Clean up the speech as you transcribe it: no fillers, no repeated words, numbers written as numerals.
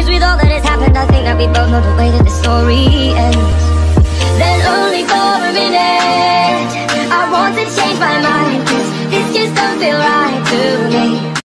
'cause with all that has happened, I think that we both know the way that the story ends. Then only for a minute I want to change my mind, 'cause this just don't feel right to me.